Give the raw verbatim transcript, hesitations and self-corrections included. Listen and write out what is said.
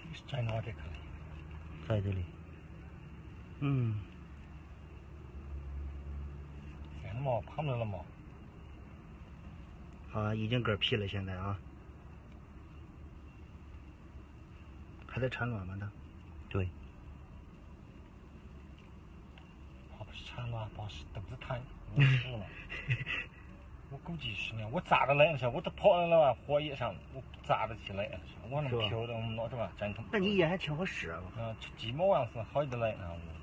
在哪这个？ 在这里。嗯。 现在嘛，胖了了嘛。 啊，已经嗝屁了，现在啊。还在产卵吗？它？对。 怕不是产卵，怕是肚子疼。我死了。我估计是呢，我咋的来了？我都跑到了火野上，我咋的起来了？我那么漂亮，我们老是吧？真他妈。 那你也还挺好使啊！ 嗯，鸡毛样是好的来啊！